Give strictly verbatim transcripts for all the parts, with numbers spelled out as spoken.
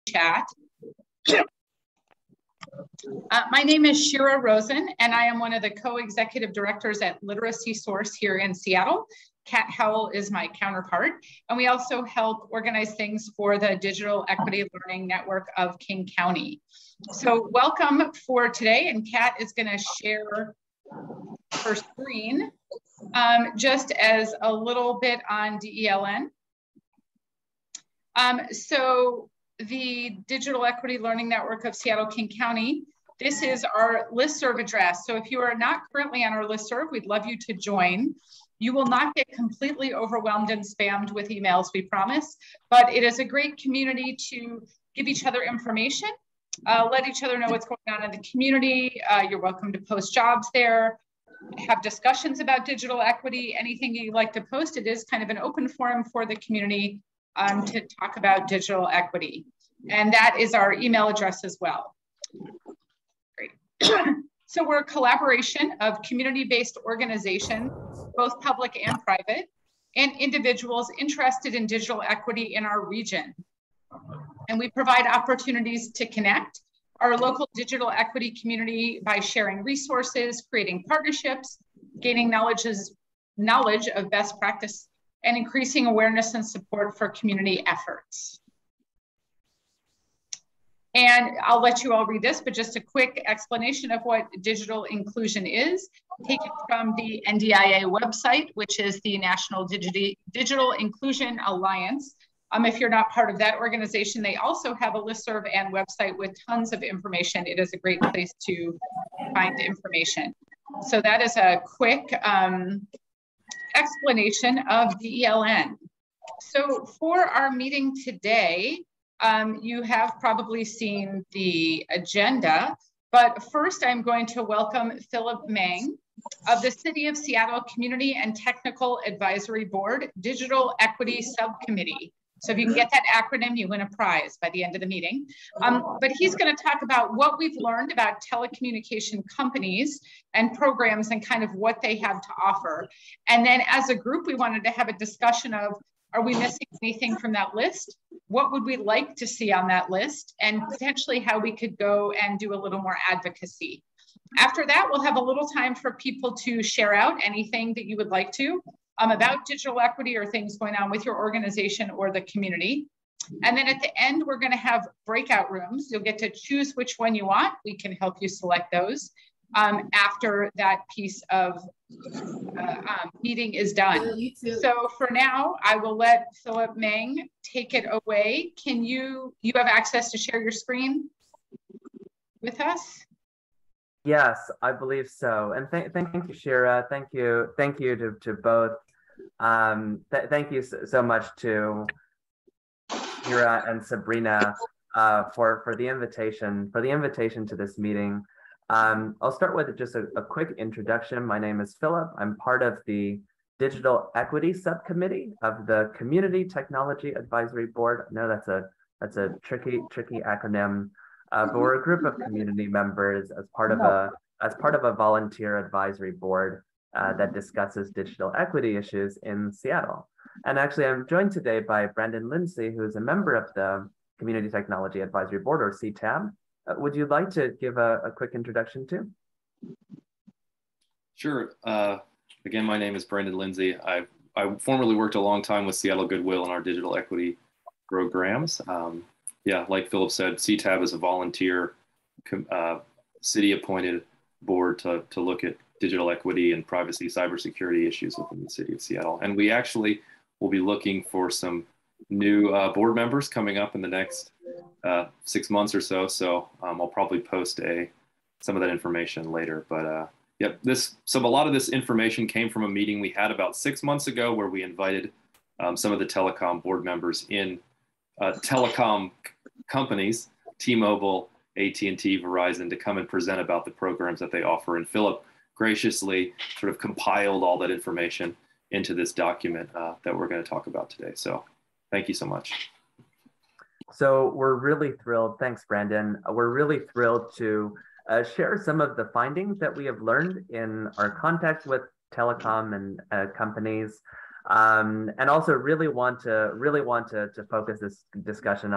chat. Uh, my name is Shira Rosen, and I am one of the co-executive directors at Literacy Source here in Seattle. Kat Howell is my counterpart, and we also help organize things for the Digital Equity Learning Network of King County. So welcome for today, and Kat is going to share her screen um, just as a little bit on D E L N. Um, so the Digital Equity Learning Network of Seattle King County, this is our listserv address. So if you are not currently on our listserv, we'd love you to join. You will not get completely overwhelmed and spammed with emails, we promise, but it is a great community to give each other information, uh, let each other know what's going on in the community. Uh, you're welcome to post jobs there, have discussions about digital equity, anything you'd like to post. It is kind of an open forum for the community um, to talk about digital equity. And that is our email address as well. Great. So we're a collaboration of community-based organizations, both public and private, and individuals interested in digital equity in our region. And we provide opportunities to connect our local digital equity community by sharing resources, creating partnerships, gaining knowledges, knowledge of best practice, and increasing awareness and support for community efforts. And I'll let you all read this, but just a quick explanation of what digital inclusion is, taken from the N D I A website, which is the National Digi- Digital Inclusion Alliance. Um, if you're not part of that organization, they also have a listserv and website with tons of information. It is a great place to find information. So that is a quick um, explanation of D E L N. So for our meeting today, Um, you have probably seen the agenda, but first I'm going to welcome Phillip Meng of the City of Seattle Community and Technical Advisory Board Digital Equity Subcommittee. So if you can get that acronym, you win a prize by the end of the meeting. Um, but he's going to talk about what we've learned about telecommunication companies and programs and kind of what they have to offer. And then as a group, we wanted to have a discussion of, are we missing anything from that list? What would we like to see on that list? And potentially how we could go and do a little more advocacy. After that, we'll have a little time for people to share out anything that you would like to um, about digital equity or things going on with your organization or the community. And then at the end, we're going to have breakout rooms. You'll get to choose which one you want. We can help you select those um, after that piece of Uh, um, meeting is done. So for now, I will let Phillip Meng take it away. Can you, you have access to share your screen with us? Yes, I believe so. And th thank you, Shira. Thank you. Thank you to, to both. Um, th thank you so, so much to Shira and Sabrina uh, for, for the invitation, for the invitation to this meeting. Um, I'll start with just a, a quick introduction. My name is Phillip. I'm part of the Digital Equity Subcommittee of the Community Technology Advisory Board. I know that's a that's a tricky tricky acronym, uh, but we're a group of community members as part of a as part of a volunteer advisory board uh, that discusses digital equity issues in Seattle. And actually, I'm joined today by Brandon Lindsey, who is a member of the Community Technology Advisory Board, or C T A B. Uh, would you like to give a, a quick introduction too? Sure. Uh, again, my name is Brandon Lindsey. I I formerly worked a long time with Seattle Goodwill in our digital equity programs. Um, yeah, like Phillip said, C T A B is a volunteer uh, city-appointed board to, to look at digital equity and privacy, cybersecurity issues within the city of Seattle. And we actually will be looking for some new uh, board members coming up in the next uh, six months or so. So um, I'll probably post a some of that information later. But uh, yep, this so a lot of this information came from a meeting we had about six months ago where we invited um, some of the telecom board members in uh, telecom companies, T-Mobile, A T and T, Verizon, to come and present about the programs that they offer. And Phillip graciously sort of compiled all that information into this document uh, that we're going to talk about today. So thank you so much. So we're really thrilled. Thanks, Brandon. We're really thrilled to uh, share some of the findings that we have learned in our contact with telecom and uh, companies, um, and also really want to really want to, to focus this discussion on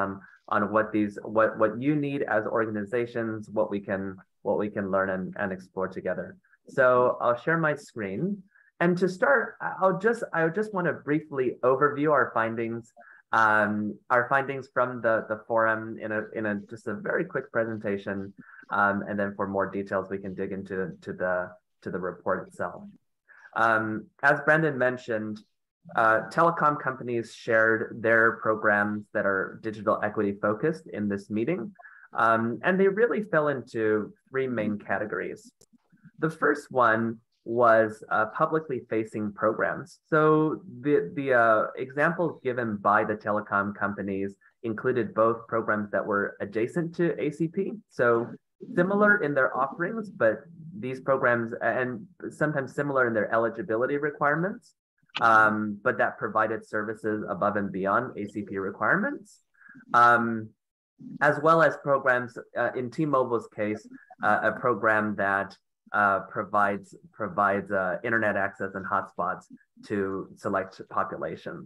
on what these what what you need as organizations, what we can what we can learn and, and explore together. So I'll share my screen. And to start, I'll just I just want to briefly overview our findings, um, our findings from the, the forum in a in a just a very quick presentation, um, and then for more details we can dig into to the to the report itself. Um, as Brendan mentioned, uh, telecom companies shared their programs that are digital equity focused in this meeting, um, and they really fell into three main categories. The first one was uh, publicly facing programs. So the, the uh, examples given by the telecom companies included both programs that were adjacent to A C P, so similar in their offerings, but these programs, and sometimes similar in their eligibility requirements, um, but that provided services above and beyond A C P requirements, um, as well as programs, uh, in T-Mobile's case, uh, a program that Uh, provides provides uh, internet access and hotspots to select populations.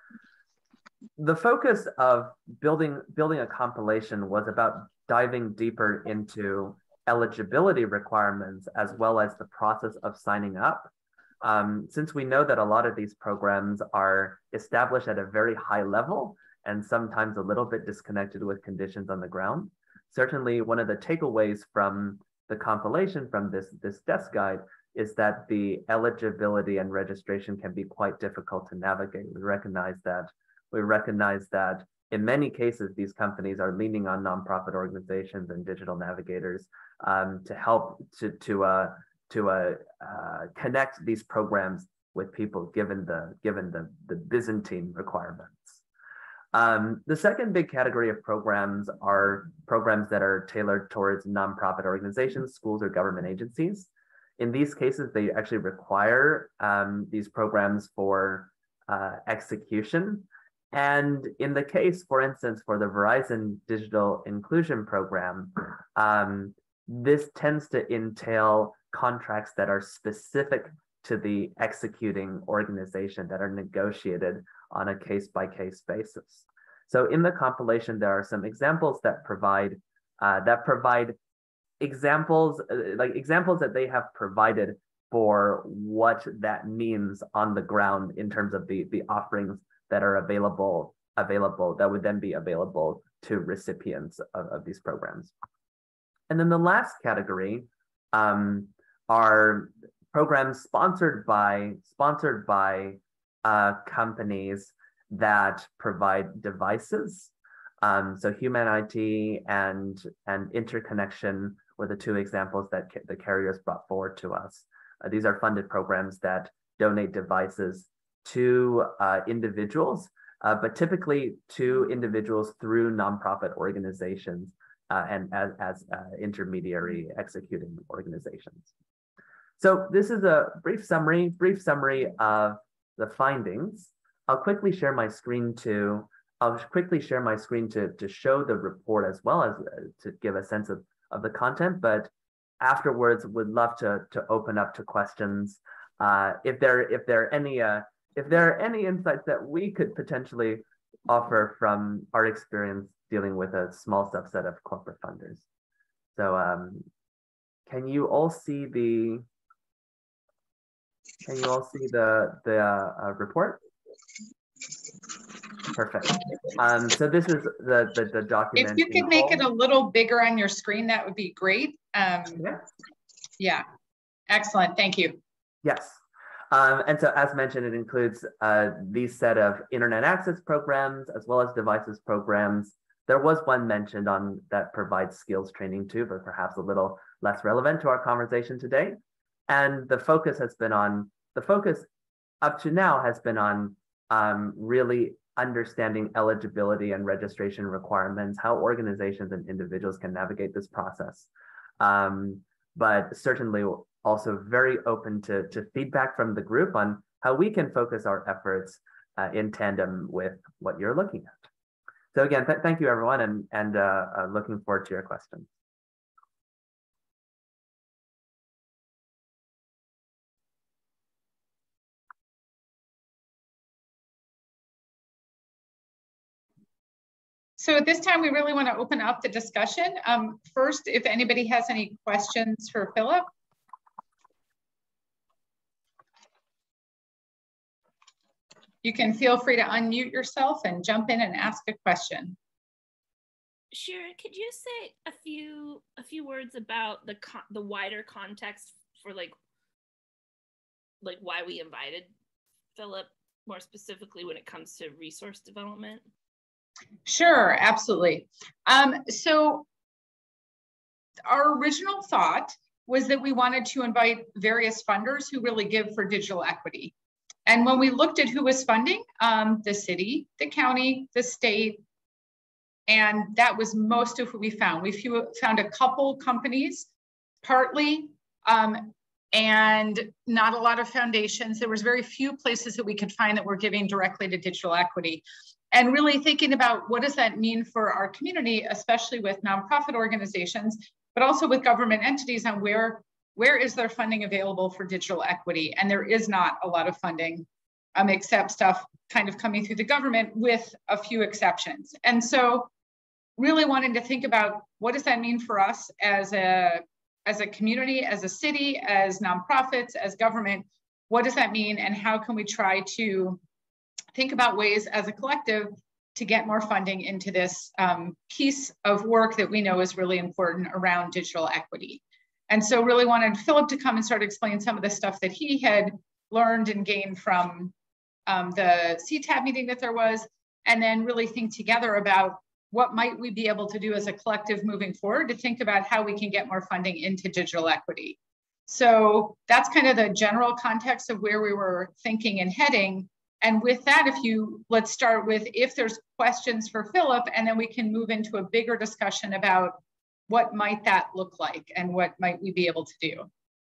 The focus of building building a compilation was about diving deeper into eligibility requirements as well as the process of signing up. Um, since we know that a lot of these programs are established at a very high level and sometimes a little bit disconnected with conditions on the ground, certainly one of the takeaways from the compilation from this, this desk guide is that the eligibility and registration can be quite difficult to navigate. We recognize that, we recognize that in many cases, these companies are leaning on nonprofit organizations and digital navigators um, to help to, to, uh, to uh, uh, connect these programs with people given the, given the, the Byzantine requirements. Um, the second big category of programs are programs that are tailored towards nonprofit organizations, schools, or government agencies. In these cases, they actually require um, these programs for uh, execution. And in the case, for instance, for the Verizon Digital Inclusion Program, um, this tends to entail contracts that are specific to the executing organization that are negotiated on a case-by-case basis. So in the compilation, there are some examples that provide uh, that provide examples uh, like examples that they have provided for what that means on the ground in terms of the the offerings that are available available that would then be available to recipients of, of these programs. And then the last category um, are programs sponsored by sponsored by uh, companies that provide devices. Um, so Human I T and, and interconnection were the two examples that ca the carriers brought forward to us. Uh, these are funded programs that donate devices to uh, individuals, uh, but typically to individuals through nonprofit organizations uh, and as, as uh, intermediary executing organizations. So this is a brief summary, brief summary of the findings. I'll quickly share my screen to, I'll quickly share my screen to, to show the report as well as uh, to give a sense of, of the content, but afterwards would love to, to open up to questions. Uh, if there, if there are any, uh, if there are any insights that we could potentially offer from our experience dealing with a small subset of corporate funders. So um, can you all see the, can you all see the, the uh, uh, report? Perfect. Um, so this is the, the, the document. If you could make it a little bigger on your screen, that would be great. Um, yeah. yeah, excellent, thank you. Yes, um, and so as mentioned, it includes uh, these set of internet access programs as well as devices programs. There was one mentioned on that provides skills training too, but perhaps a little less relevant to our conversation today. And the focus has been on, the focus up to now has been on Um, really understanding eligibility and registration requirements, how organizations and individuals can navigate this process. Um, but certainly also very open to, to feedback from the group on how we can focus our efforts uh, in tandem with what you're looking at. So again, th thank you everyone, and, and uh, uh, looking forward to your questions. So at this time, we really want to open up the discussion. Um, first, if anybody has any questions for Phillip. You can feel free to unmute yourself and jump in and ask a question. Shira, could you say a few a few words about the con the wider context for like like why we invited Phillip, more specifically when it comes to resource development? Sure, absolutely. Um, so our original thought was that we wanted to invite various funders who really give for digital equity. And when we looked at who was funding, um, the city, the county, the state, and that was most of what we found. We found a couple companies, partly, um, and not a lot of foundations. There was very few places that we could find that were giving directly to digital equity. And really thinking about what does that mean for our community, especially with nonprofit organizations, but also with government entities on where Where is there funding available for digital equity? And there is not a lot of funding, um, except stuff kind of coming through the government with a few exceptions. And so really wanting to think about what does that mean for us as a, as a community, as a city, as nonprofits, as government, what does that mean? And how can we try to think about ways as a collective to get more funding into this um, piece of work that we know is really important around digital equity. And so really wanted Phillip to come and start explaining some of the stuff that he had learned and gained from um, the C TAB meeting that there was, and then really think together about what might we be able to do as a collective moving forward to think about how we can get more funding into digital equity. So that's kind of the general context of where we were thinking and heading. And with that, if you, let's start with if there's questions for Phillip, and then we can move into a bigger discussion about what might that look like and what might we be able to do?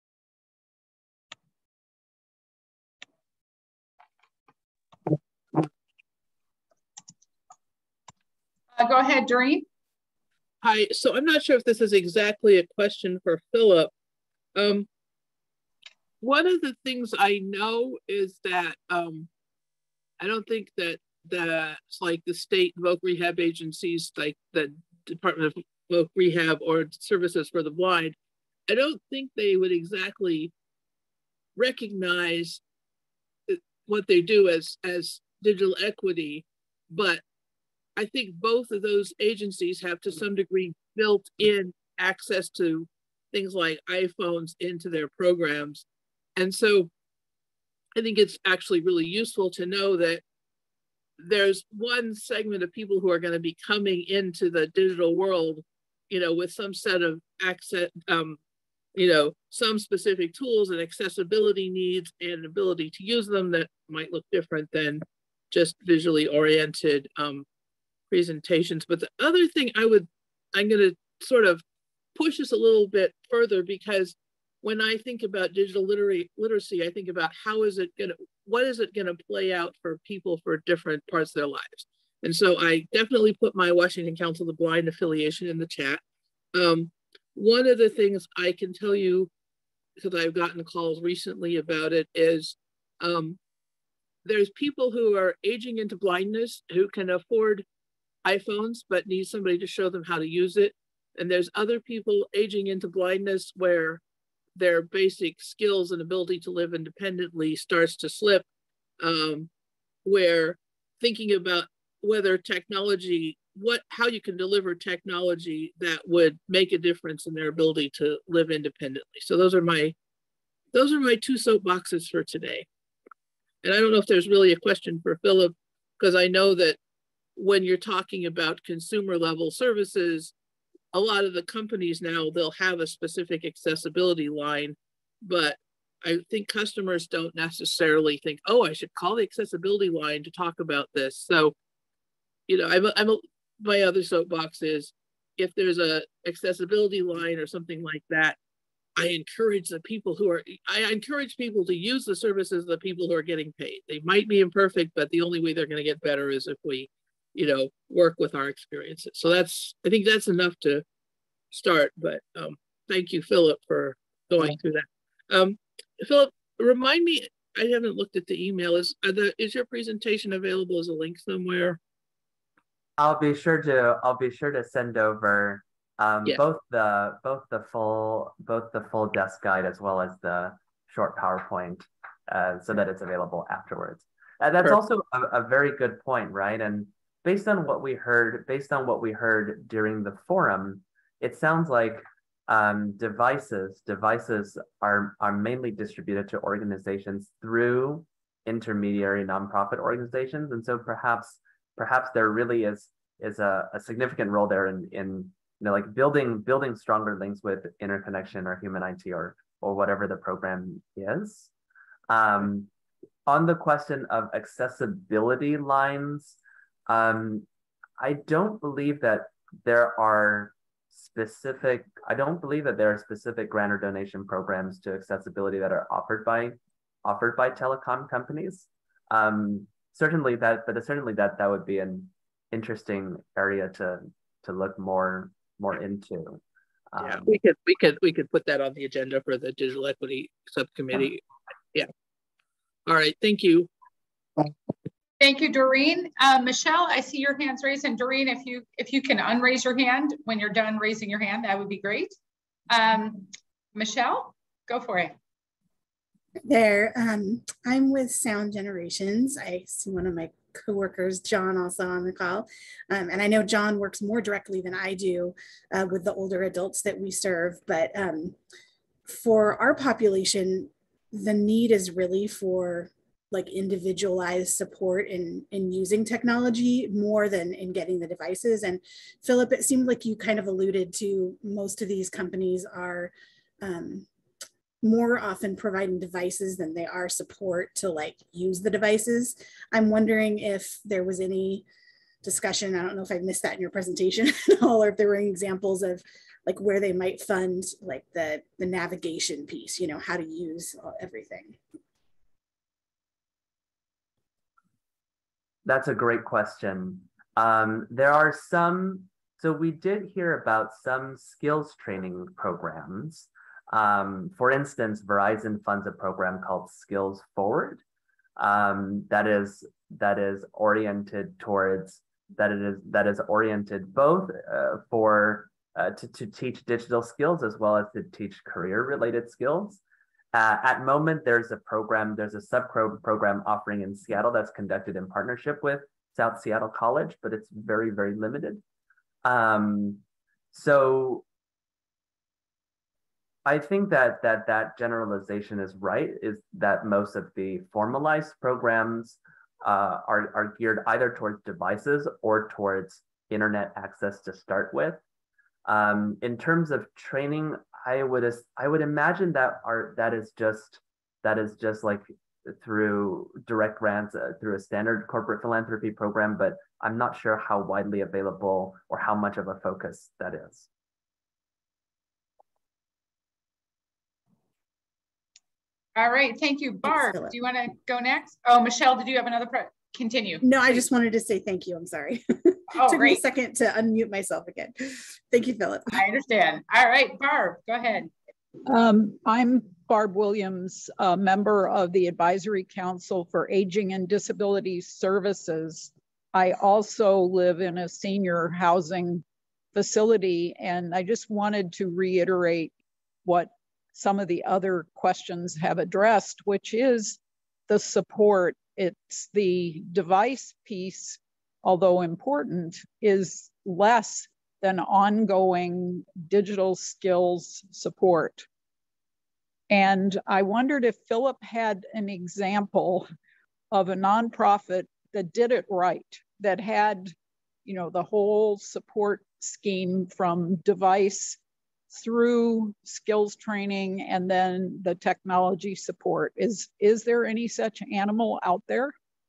Uh, go ahead, Doreen. Hi, so I'm not sure if this is exactly a question for Phillip. Um, one of the things I know is that um, I don't think that that's like the state voc rehab agencies, like the Department of Voc Rehab or Services for the Blind, I don't think they would exactly recognize what they do as, as digital equity, but I think both of those agencies have to some degree built in access to things like iPhones into their programs. And so I think it's actually really useful to know that there's one segment of people who are going to be coming into the digital world, you know, with some set of access, um, you know, some specific tools and accessibility needs and ability to use them that might look different than just visually oriented um, presentations. But the other thing I would, I'm going to sort of push this a little bit further, because when I think about digital literary, literacy, I think about how is it going to, what is it going to play out for people for different parts of their lives? And so I definitely put my Washington Council of the Blind affiliation in the chat. Um, one of the things I can tell you, because I've gotten calls recently about it, is um, there's people who are aging into blindness who can afford iPhones, but need somebody to show them how to use it. And there's other people aging into blindness where their basic skills and ability to live independently starts to slip, um, where thinking about whether technology, what, how you can deliver technology that would make a difference in their ability to live independently. So those are my, those are my two soapboxes for today. And I don't know if there's really a question for Phillip, because I know that when you're talking about consumer level services, a lot of the companies now, they'll have a specific accessibility line, but I think customers don't necessarily think, oh, I should call the accessibility line to talk about this. So, you know, I'm, a, I'm a, my other soapbox is if there's a accessibility line or something like that, I encourage the people who are, I encourage people to use the services of the people who are getting paid. They might be imperfect, but the only way they're going to get better is if we, you know, work with our experiences. So that's, I think that's enough to start, but um, thank you, Phillip, for going through that. Um, Phillip, remind me, I haven't looked at the email. Is, are the, is your presentation available as a link somewhere? I'll be sure to I'll be sure to send over um, Yeah. both the both the full both the full desk guide as well as the short PowerPoint uh, so that it's available afterwards. Uh, that's Perfect. also a, a very good point, right? And based on what we heard, based on what we heard during the forum, it sounds like um, devices devices are are mainly distributed to organizations through intermediary nonprofit organizations, and so perhaps perhaps there really is is a, a significant role there in in you know like building building stronger links with Interconnection or Human I T or or whatever the program is. Um, on the question of accessibility lines, um, I don't believe that there are specific, I don't believe that there are specific grant or donation programs to accessibility that are offered by offered by telecom companies. Um, certainly that, but certainly that that would be an interesting area to to look more more into. Um, Yeah, we could we could we could put that on the agenda for the digital equity subcommittee. Yeah. All right. Thank you. Thank you, Doreen. Uh, Michelle, I see your hands raised, and Doreen, if you if you can unraise your hand when you're done raising your hand, that would be great. Um, Michelle, go for it. There, um, I'm with Sound Generations. I see one of my coworkers, John, also on the call. Um, and I know John works more directly than I do uh, with the older adults that we serve. But um, for our population, the need is really for like individualized support in, in using technology more than in getting the devices. And Phillip, it seemed like you kind of alluded to most of these companies are um, more often providing devices than they are support to like use the devices. I'm wondering if there was any discussion, I don't know if I missed that in your presentation at all, or if there were any examples of like where they might fund like the, the navigation piece, you know, how to use everything. That's a great question. Um, there are some, so we did hear about some skills training programs. Um, for instance, Verizon funds a program called Skills Forward um, that is that is oriented towards that it is that is oriented both uh, for uh, to to teach digital skills as well as to teach career-related skills. Uh, at moment, there's a program, there's a sub program offering in Seattle that's conducted in partnership with South Seattle College, but it's very very limited. Um, so. I think that that that generalization is right, is that most of the formalized programs uh, are, are geared either towards devices or towards internet access to start with. Um, in terms of training, I would I would imagine that are that is just that is just like through direct grants uh, through a standard corporate philanthropy program, but I'm not sure how widely available or how much of a focus that is. All right, thank you. Barb, do you want to go next? Oh, Michelle, did you have another, continue? No, I just wanted to say thank you, I'm sorry. Oh, Took great. me a second to unmute myself again. Thank you, Phillip. I understand. All right, Barb, go ahead. Um, I'm Barb Williams, a member of the Advisory Council for Aging and Disability Services. I also live in a senior housing facility, and I just wanted to reiterate what some of the other questions have addressed, which is the support. It's the device piece, although important, is less than ongoing digital skills support. And I wondered if Phillip had an example of a nonprofit that did it right, that had, you know, the whole support scheme from device through skills training and then the technology support. Is, is there any such animal out there?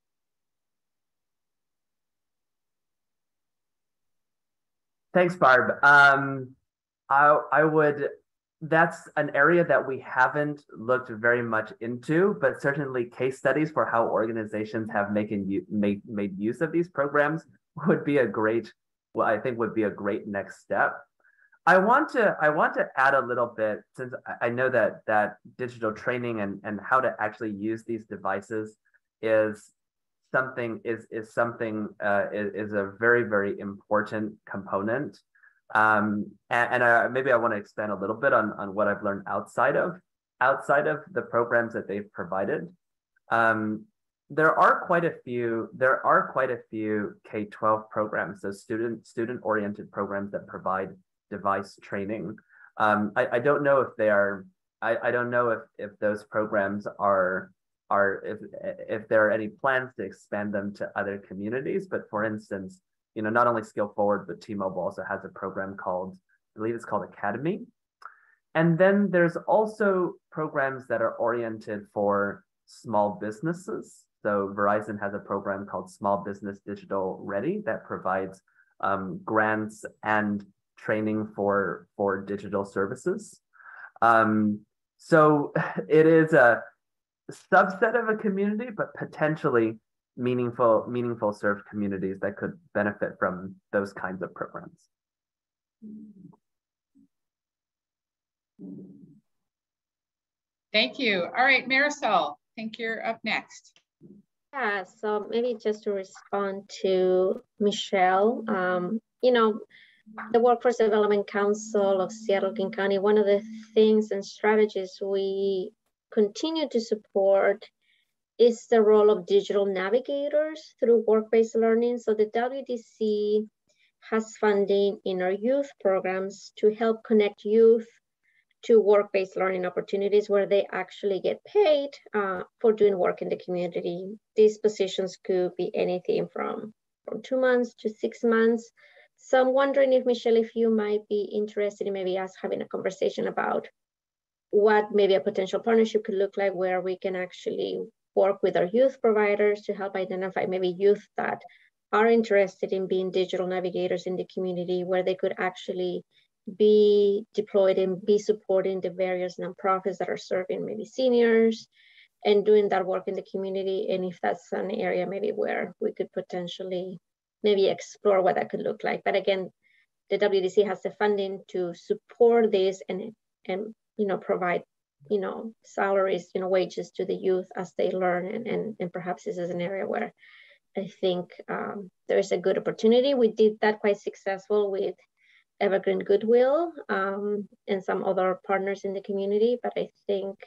Thanks, Barb. Um, I, I would, that's an area that we haven't looked very much into, but certainly case studies for how organizations have making, made, made use of these programs would be a great, well, I think would be a great next step. I want to I want to add a little bit, since I know that that digital training and, and how to actually use these devices is something is is something uh, is, is a very, very important component. Um, and and uh, maybe I want to expand a little bit on, on what I've learned outside of outside of the programs that they've provided. Um, there are quite a few there are quite a few K twelve programs, so student student oriented programs that provide device training. Um, I, I don't know if they are I, I don't know if if those programs are are if if there are any plans to expand them to other communities. But for instance, you know, not only Skill Forward, but T-Mobile also has a program called, I believe it's called Academy. And then there's also programs that are oriented for small businesses. So Verizon has a program called Small Business Digital Ready that provides um, grants and training for, for digital services. Um, so it is a subset of a community, but potentially meaningful, meaningful served communities that could benefit from those kinds of programs. Thank you. All right, Marisol, I think you're up next. Yeah, so maybe just to respond to Michelle, um, you know, the Workforce Development Council of Seattle-King County, one of the things and strategies we continue to support is the role of digital navigators through work-based learning. So the W D C has funding in our youth programs to help connect youth to work-based learning opportunities where they actually get paid uh, for doing work in the community. These positions could be anything from, from two months to six months. So I'm wondering if, Michelle, if you might be interested in maybe us having a conversation about what maybe a potential partnership could look like, where we can actually work with our youth providers to help identify maybe youth that are interested in being digital navigators in the community, where they could actually be deployed and be supporting the various nonprofits that are serving maybe seniors and doing that work in the community. And if that's an area maybe where we could potentially maybe explore what that could look like. But again, the W D C has the funding to support this and, and you know, provide, you know, salaries, you know, wages to the youth as they learn. And, and, and perhaps this is an area where I think um, there's a good opportunity. We did that quite successful with Evergreen Goodwill um, and some other partners in the community, but I think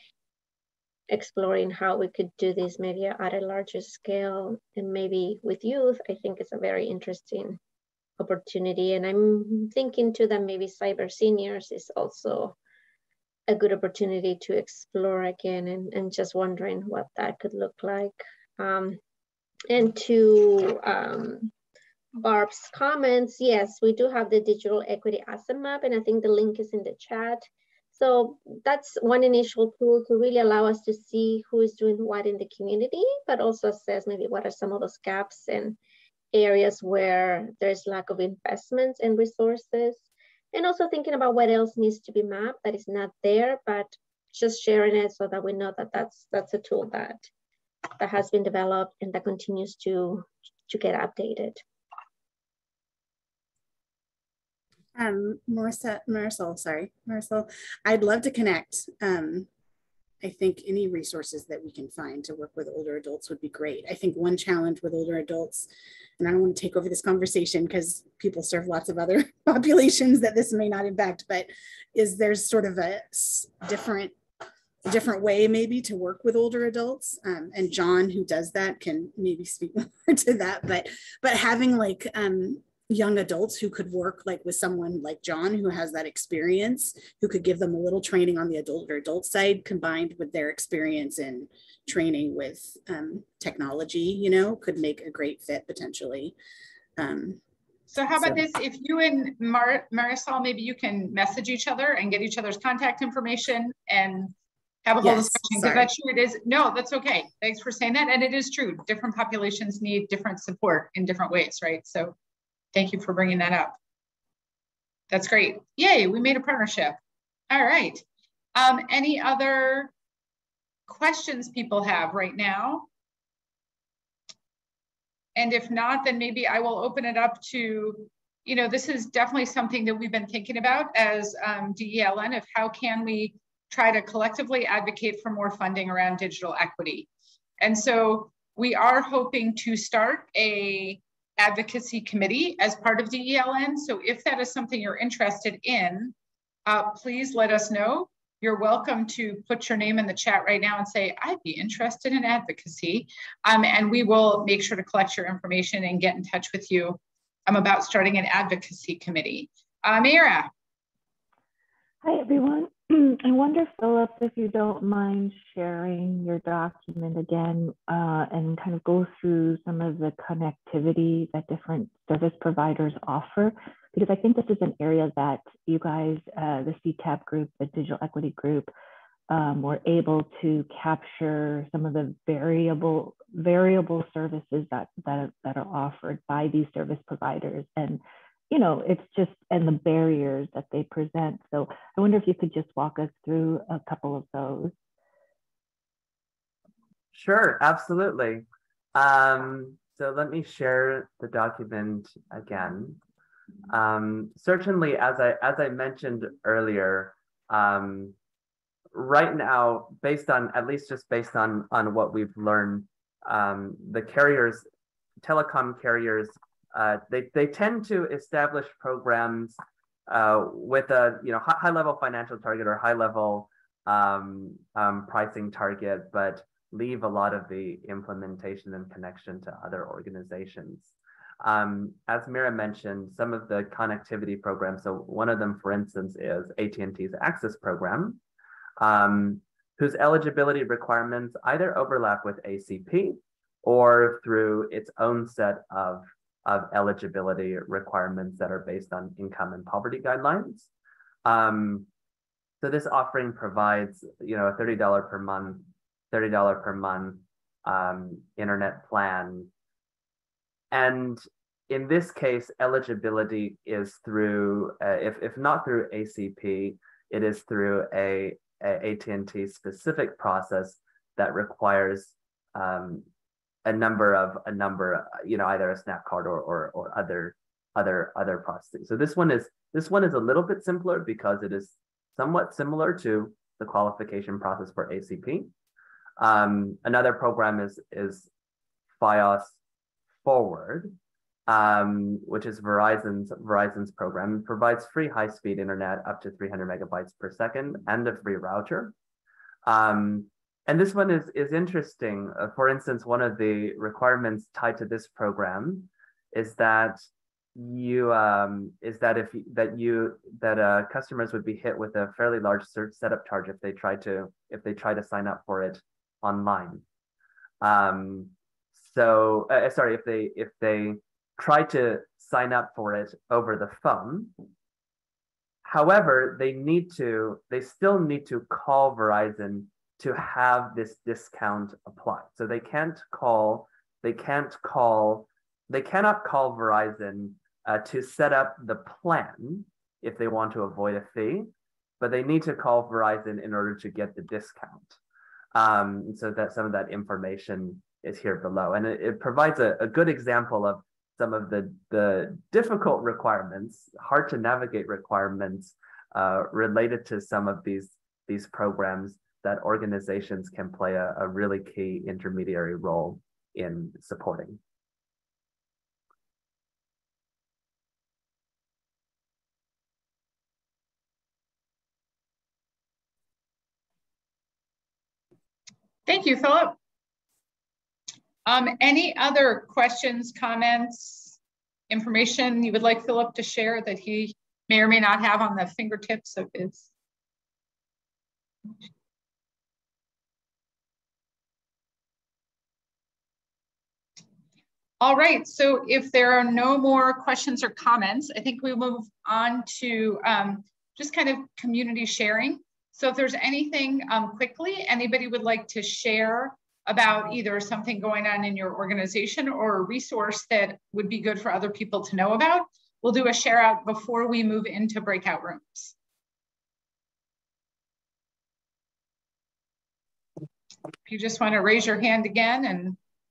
exploring how we could do this maybe at a larger scale and maybe with youth, I think it's a very interesting opportunity. And I'm thinking too that maybe cyber seniors is also a good opportunity to explore again, and, and just wondering what that could look like. Um, and to um, Barb's comments, yes, we do have the digital equity asset map, and I think the link is in the chat. So that's one initial tool to really allow us to see who is doing what in the community, but also assess maybe what are some of those gaps and areas where there's lack of investments and resources. And also thinking about what else needs to be mapped that is not there, but just sharing it so that we know that that's, that's a tool that, that has been developed and that continues to, to get updated. Um, Marissa, Marisol, sorry, Marisol, I'd love to connect. Um, I think any resources that we can find to work with older adults would be great. I think one challenge with older adults, and I don't want to take over this conversation because people serve lots of other populations that this may not impact, but is there's sort of a different different way maybe to work with older adults. Um, and John, who does that, can maybe speak more to that, but, but having like, um, young adults who could work like with someone like John, who has that experience, who could give them a little training on the adult or adult side, combined with their experience in training with um, technology, you know, could make a great fit potentially. Um, so how about so. this? If you and Mar Marisol, maybe you can message each other and get each other's contact information and have a whole yes, discussion, because that's true. It is, no, that's okay. Thanks for saying that. And it is true. Different populations need different support in different ways, right? So thank you for bringing that up. That's great. Yay, we made a partnership. All right. Um, any other questions people have right now? And if not, then maybe I will open it up to, you know, this is definitely something that we've been thinking about as um, D E L N, of how can we try to collectively advocate for more funding around digital equity. And so we are hoping to start a advocacy committee as part of D E L N. So if that is something you're interested in, uh, please let us know. You're welcome to put your name in the chat right now and say, I'd be interested in advocacy. Um, and we will make sure to collect your information and get in touch with you um, about starting an advocacy committee. Uh, Mira. Hi, everyone. I wonder, Philip, if you don't mind sharing your document again uh, and kind of go through some of the connectivity that different service providers offer, because I think this is an area that you guys, uh, the C TAB group, the Digital Equity Group, um, were able to capture some of the variable variable services that, that, that are offered by these service providers. And you know, it's just, and the barriers that they present. So I wonder if you could just walk us through a couple of those. Sure, absolutely. Um, so let me share the document again. Um, certainly, as I, as I mentioned earlier, um, right now, based on, at least just based on, on what we've learned, um, the carriers, telecom carriers, Uh, they, they tend to establish programs uh, with a you know high, high level financial target or high level um, um, pricing target, but leave a lot of the implementation and connection to other organizations. Um, as Mira mentioned, some of the connectivity programs, so one of them, for instance, is A T and T's Access program, um, whose eligibility requirements either overlap with A C P or through its own set of of eligibility requirements that are based on income and poverty guidelines. Um, so this offering provides, you know, a thirty dollars per month, thirty dollars per month um, internet plan. And in this case, eligibility is through, uh, if, if not through A C P, it is through a, a A T and T specific process that requires um, a number of a number, you know, either a snap card or or, or other other other processing. So this one is this one is a little bit simpler because it is somewhat similar to the qualification process for A C P. Um, another program is is Fios Forward, um, which is Verizon's Verizon's program. It provides free high-speed internet up to three hundred megabytes per second and a free router. Um, And this one is, is interesting. Uh, for instance, one of the requirements tied to this program is that you um, is that if that you that uh, customers would be hit with a fairly large search setup charge if they try to if they try to sign up for it online. Um, so uh, sorry, if they if they try to sign up for it over the phone. However, they need to they still need to call Verizon to have this discount applied. So they can't call, they can't call, they cannot call Verizon uh, to set up the plan if they want to avoid a fee, but they need to call Verizon in order to get the discount. Um, so that some of that information is here below. And it, it provides a, a good example of some of the, the difficult requirements, hard to navigate requirements uh, related to some of these, these programs that organizations can play a, a really key intermediary role in supporting. Thank you, Philip. Um, any other questions, comments, information you would like Philip to share that he may or may not have on the fingertips of his? All right, so if there are no more questions or comments, I think we move on to um, just kind of community sharing. So if there's anything um, quickly, anybody would like to share about either something going on in your organization or a resource that would be good for other people to know about, we'll do a share out before we move into breakout rooms. If you just want to raise your hand again and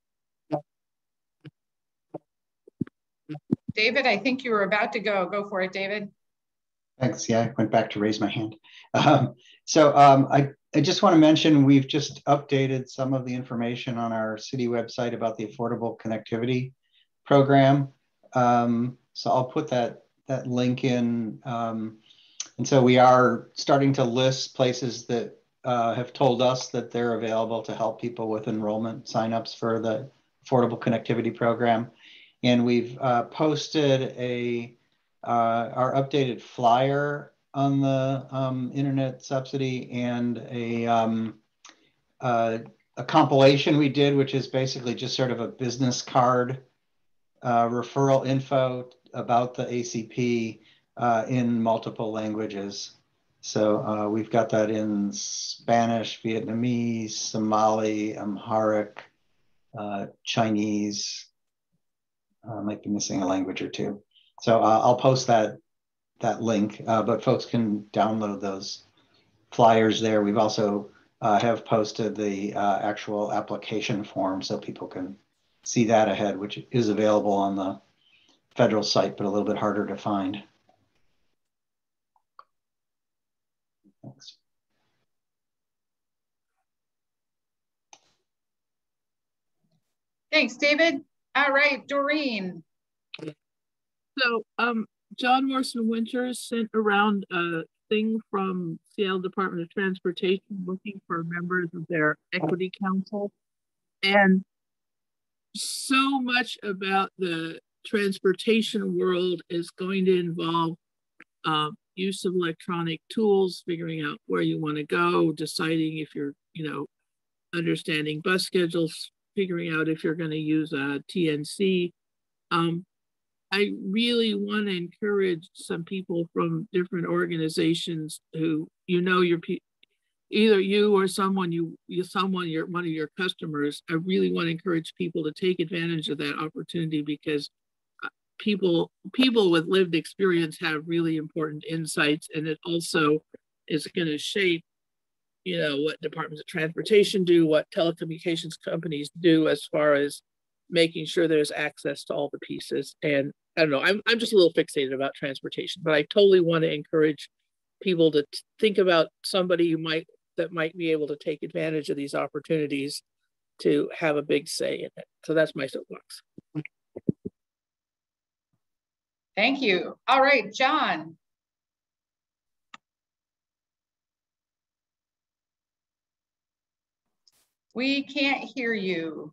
David, I think you were about to go. Go for it, David. Thanks. Yeah, I went back to raise my hand. Um, so um, I I just want to mention we've just updated some of the information on our city website about the Affordable Connectivity Program. Um, so I'll put that, that link in. Um, and so we are starting to list places that uh, have told us that they're available to help people with enrollment signups for the Affordable Connectivity Program. And we've uh, posted a uh, our updated flyer on the um, internet subsidy and a, um, uh, a compilation we did, which is basically just sort of a business card uh, referral info about the A C P uh, in multiple languages. So uh, we've got that in Spanish, Vietnamese, Somali, Amharic, uh, Chinese. I uh, might be missing a language or two. So uh, I'll post that that link, uh, but folks can download those flyers there. We've also uh, have posted the uh, actual application form so people can see that ahead, which is available on the federal site, but a little bit harder to find. Thanks. Thanks, David. All right, Doreen. So um, John Morrison Winters sent around a thing from Seattle Department of Transportation looking for members of their equity council. And so much about the transportation world is going to involve uh, use of electronic tools, figuring out where you want to go, deciding if you're, you know, understanding bus schedules, figuring out if you're going to use a T N C. Um, I really want to encourage some people from different organizations who, you know, your either you or someone you, you someone your one of your customers. I really want to encourage people to take advantage of that opportunity because people people with lived experience have really important insights, and it also is going to shape, you know, what departments of transportation do, what telecommunications companies do as far as making sure there's access to all the pieces. And I don't know, I'm, I'm just a little fixated about transportation, but I totally want to encourage people to think about somebody who might, that might be able to take advantage of these opportunities to have a big say in it. So that's my soapbox. Thank you. All right, John. We can't hear you.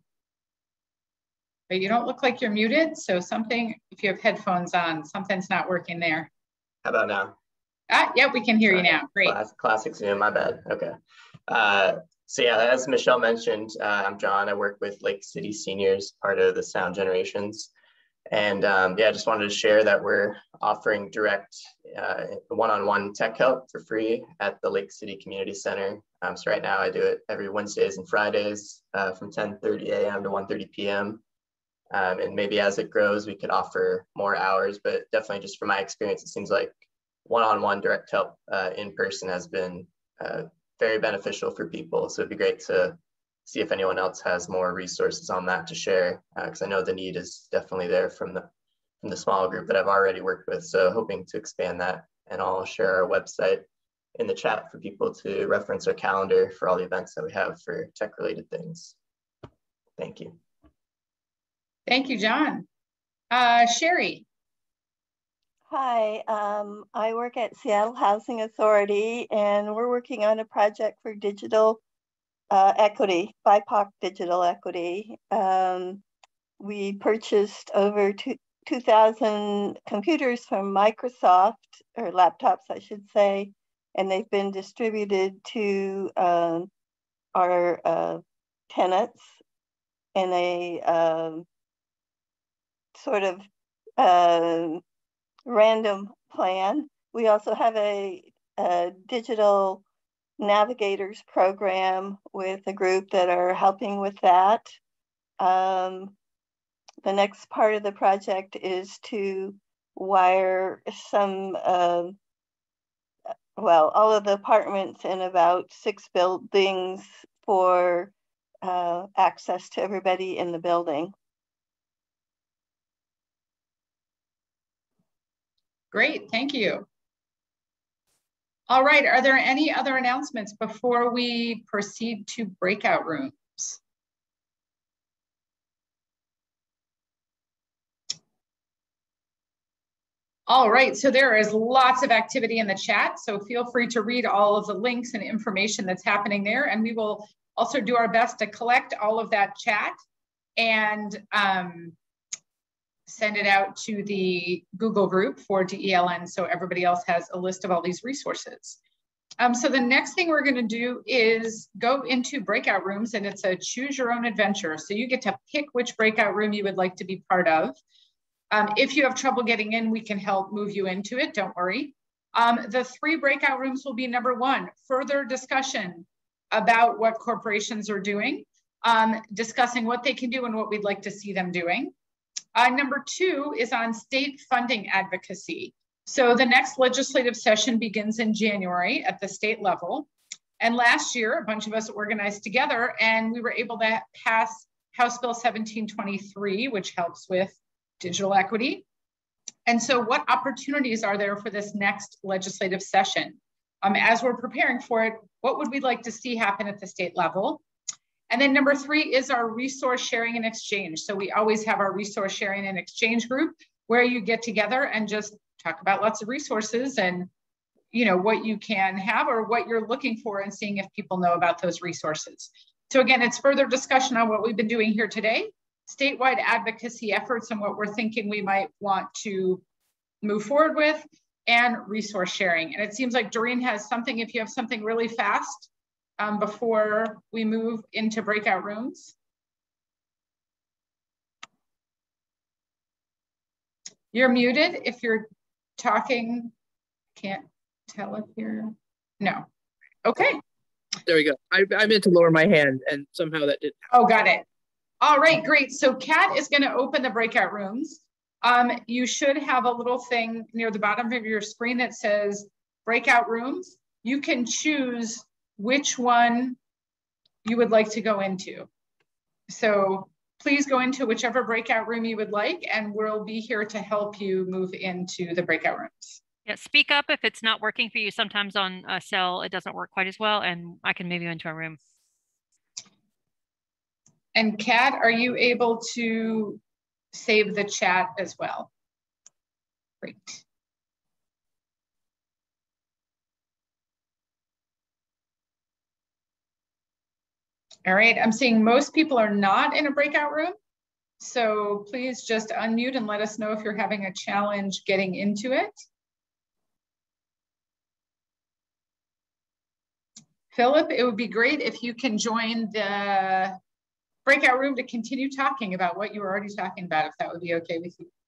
But you don't look like you're muted, so something, if you have headphones on, something's not working there. How about now? Ah, yeah, we can hear Sorry. you now. Great. Class, classic Zoom, my bad. Okay. Uh, so yeah, as Michelle mentioned, uh, I'm John. I work with Lake City Seniors, part of the Sound Generations. And um, yeah, I just wanted to share that we're offering direct uh, one-on-one tech help for free at the Lake City Community Center. Um, so right now I do it every Wednesdays and Fridays uh, from ten thirty a m to one thirty p m Um, and maybe as it grows, we could offer more hours, but definitely just from my experience, it seems like one-on-one direct help uh, in person has been uh, very beneficial for people. So it'd be great to see if anyone else has more resources on that to share, because uh, I know the need is definitely there from the, from the small group that I've already worked with. So hoping to expand that, and I'll share our website in the chat for people to reference our calendar for all the events that we have for tech-related things. Thank you. Thank you, John. Uh, Sherry. Hi, um, I work at Seattle Housing Authority, and we're working on a project for digital uh, equity, B I P O C digital equity. Um, we purchased over two, 2,000 computers from Microsoft, or laptops, I should say, and they've been distributed to um, our uh, tenants in a um, sort of uh, random plan. We also have a, a digital navigators program with a group that are helping with that. Um, the next part of the project is to wire some, uh, well, all of the apartments in about six buildings for uh, access to everybody in the building. Great, thank you. All right, are there any other announcements before we proceed to breakout rooms? All right, so there is lots of activity in the chat, so feel free to read all of the links and information that's happening there, and we will also do our best to collect all of that chat and um, send it out to the Google group for D E L N so everybody else has a list of all these resources. Um, so the next thing we're going to do is go into breakout rooms, and it's a choose your own adventure. So you get to pick which breakout room you would like to be part of. Um, if you have trouble getting in, we can help move you into it, don't worry. Um, the three breakout rooms will be number one, further discussion about what corporations are doing, um, discussing what they can do and what we'd like to see them doing. Uh, number two is on state funding advocacy. So the next legislative session begins in January at the state level. And last year, a bunch of us organized together and we were able to pass House Bill seventeen twenty-three, which helps with digital equity. And so what opportunities are there for this next legislative session? Um, as we're preparing for it, what would we like to see happen at the state level? And then number three is our resource sharing and exchange. So we always have our resource sharing and exchange group where you get together and just talk about lots of resources and you know what you can have or what you're looking for and seeing if people know about those resources. So again, it's further discussion on what we've been doing here today, statewide advocacy efforts and what we're thinking we might want to move forward with, and resource sharing. And it seems like Doreen has something, if you have something really fast um, before we move into breakout rooms. You're muted if you're talking. Can't tell if you're, no. Okay. There we go. I, I meant to lower my hand and somehow that didn't happen. Oh, got it. All right, great. So Kat is going to open the breakout rooms. Um, you should have a little thing near the bottom of your screen that says breakout rooms. You can choose which one you would like to go into. So please go into whichever breakout room you would like, and we'll be here to help you move into the breakout rooms. Yeah, speak up if it's not working for you. Sometimes on a cell, it doesn't work quite as well, and I can move you into a room. And Kat, are you able to save the chat as well? Great. All right, I'm seeing most people are not in a breakout room. So please just unmute and let us know if you're having a challenge getting into it. Phillip, it would be great if you can join the breakout room to continue talking about what you were already talking about, if that would be okay with you.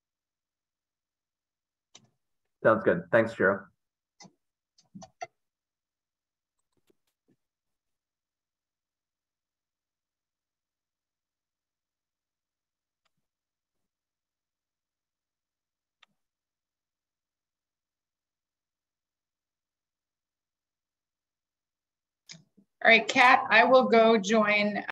Sounds good. Thanks, Drew. All right, Kat, I will go join